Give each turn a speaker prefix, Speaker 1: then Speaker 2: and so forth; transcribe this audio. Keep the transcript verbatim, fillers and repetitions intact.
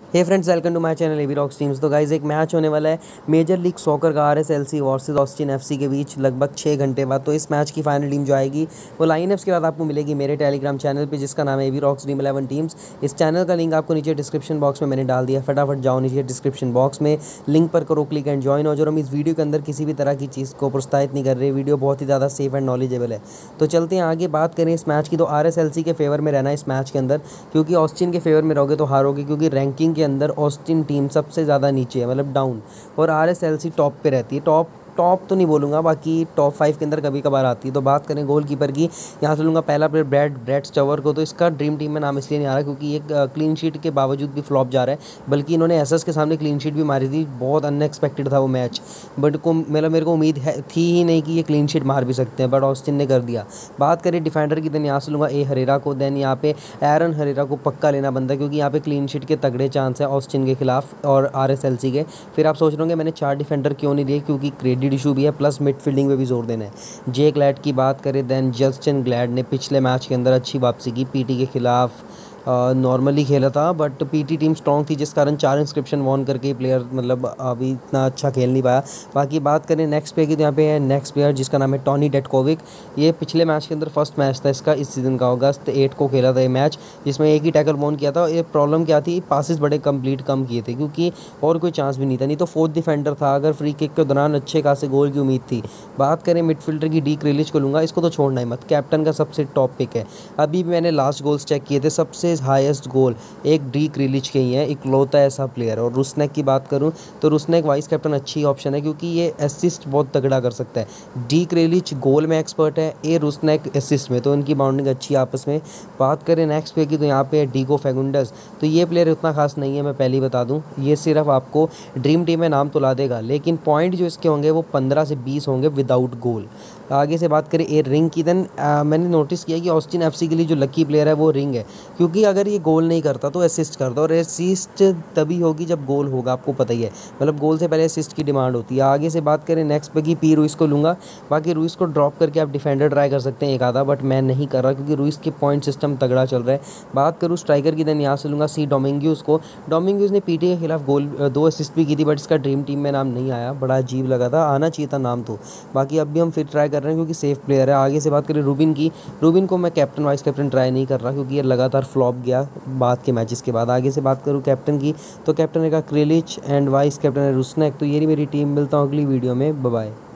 Speaker 1: Hey friends, welcome to my channel AB rocks teams. तो guys एक match होने वाला है मेजर लीग सॉकर का आरएसएलसी वर्सेस ऑस्टिन एफसी के बीच लगभग छः घंटे बाद। तो इस मैच की फाइनल टीम जो आएगी वो लाइनअप्स के बाद आपको मिलेगी मेरे टेलीग्राम चैनल पे, जिसका नाम है AB rocks dream eleven teams. इस चैनल का लिंक आपको नीचे डिस्क्रिप्शन बॉक्स में मैंने डाल दिया, फटाफट जाओ नीचे डिस्क्रिप्शन बॉक्स में, लिंक पर करो क्लिक एंड ज्वाइन हो जाओ। हम इस वीडियो के अंदर किसी भी तरह की चीज़ को प्रोत्साहित नहीं कर रहे, वीडियो बहुत ही ज़्यादा सेफ एंड नॉलेजेबल है। तो चलते हैं आगे, बात करें इस मैच की। तो आरएसएलसी के फेवर में रहना इस मैच के अंदर, क्योंकि ऑस्टिन के फेवर में रहोगे तो हारोगे, क्योंकि रैंकिंग के अंदर ऑस्टिन टीम सबसे ज़्यादा नीचे है, मतलब डाउन, और आरएसएलसी टॉप पे रहती है। टॉप टॉप तो नहीं बोलूँगा, बाकी टॉप फाइव के अंदर कभी कभार आती है। तो बात करें गोलकीपर की, यहाँ से लूँगा पहला प्लेयर ब्रैड ब्रैड स्टवर को। तो इसका ड्रीम टीम में नाम इसलिए नहीं आ रहा क्योंकि ये क्लीन शीट के बावजूद भी फ्लॉप जा रहा है, बल्कि इन्होंने एसएस के सामने क्लीन शीट भी मारी थी। बहुत अनएक्सपेक्टेड था वो मैच, बट को मतलब मेरे को उम्मीद है थी ही नहीं कि ये क्लीन शीट मार भी सकते हैं, बट ऑस्टिन ने कर दिया। बात करें डिफेंडर की, देन यहाँ से लूँगा ए हरेरा को। देन यहाँ पे एरन हरेरा को पक्का लेना बनता है, क्योंकि यहाँ पे क्लीन शीट के तगड़े चांस है ऑस्टिन के खिलाफ और आरएसएलसी के। फिर आप सोच रहे होंगे मैंने चार डिफेंडर क्यों नहीं लिए, क्योंकि क्रेडिट इशू भी है, प्लस मिडफील्डिंग पे भी जोर देना है। जे ग्लैड की बात करें, देन जस्टिन ग्लैड ने पिछले मैच के अंदर अच्छी वापसी की, पीटी के खिलाफ नॉर्मली खेला था, बट पीटी टीम स्ट्रॉन्ग थी, जिस कारण चार इंस्क्रिप्शन वॉन करके प्लेयर मतलब अभी इतना अच्छा खेल नहीं पाया। बाकी बात करें नेक्स्ट प्लेयर की, तो यहाँ पे है नेक्स्ट प्लेयर जिसका नाम है टॉनी डेटकोविक। ये पिछले मैच के अंदर फर्स्ट मैच था इसका, इस सीज़न का अगस्त एट को खेला था ये मैच, जिसमें एक ही टैकल वॉन किया था। ये प्रॉब्लम क्या थी, पासिस बड़े कंप्लीट कम किए थे, क्योंकि और कोई चांस भी नहीं था, नहीं तो फोर्थ डिफेंडर था अगर फ्री किक के दौरान अच्छे खासे गोल की उम्मीद थी। बात करें मिडफील्डर की, डी क्रिलिच को लूँगा, इसको तो छोड़ना ही मत, कैप्टन का सबसे टॉप पिक है। अभी भी मैंने लास्ट गोल्स चेक किए थे, सबसे हाईएस्ट गोल एक डी क्रिलिच के ही है, इकलौता ऐसा प्लेयर। और रुस्नैक की बात करूं तो रुस्नैक वाइस कैप्टन अच्छी ऑप्शन है, क्योंकि ये असिस्ट बहुत तगड़ा कर सकता है। डी क्रिलिच गोल में एक्सपर्ट है, ए रुस्नैक असिस्ट में, तो इनकी बाउंडिंग अच्छी है आपस में। बात करें नेक्स्ट प्लेयर की, तो यहाँ पे है डीगो फैगुंडस। तो ये प्लेयर उतना खास नहीं है, मैं पहले ही बता दूं, ये सिर्फ आपको ड्रीम टीम में नाम तो ला देगा, लेकिन पॉइंट जो इसके होंगे वो पंद्रह से बीस होंगे विदाउट गोल। आगे से बात करें ए रिंग की, देन मैंने नोटिस किया कि ऑस्टिन एफसी के लिए जो लकी प्लेयर है वो रिंग है, क्योंकि अगर ये गोल नहीं करता तो असिस्ट करता, और असिस्ट तभी होगी जब गोल होगा, आपको पता ही है, मतलब गोल से पहले असिस्ट की डिमांड होती है। आगे से बात करें नेक्स्ट पे की, पी रुइस को लूँगा। बाकी रुइस को ड्रॉप करके आप डिफेंडर ट्राई कर सकते हैं एक आधा, बट मैं नहीं कर रहा क्योंकि रुइस के पॉइंट सिस्टम तगड़ा चल रहा है। बात करूँ स्ट्राइकर की, देन यहाँ से लूँगा सी डोमिंग्यूज को। डोमिंग्यूज ने पीटी के खिलाफ गोल दो असिस्ट भी की थी, बट इसका ड्रीम टीम में नाम नहीं आया, बड़ा अजीब लगा था, आना चाहिए था नाम तो। बाकी अब भी हम फिर ट्राई कर रहे हैं क्योंकि सेफ प्लेयर है। आगे से बात करें रूबिन की, रूबिन को मैं कैप्टन वाइस कैप्टन ट्राई नहीं कर रहा, क्योंकि ये लगातार फ्लॉप गया बाद के मैचेस के बाद। आगे से बात करूँ कैप्टन की, तो कैप्टन है का क्रिलिच एंड वाइस कैप्टन है रुस्नैक। तो ये मेरी टीम, मिलता हूँ अगली वीडियो में, बाय बाय।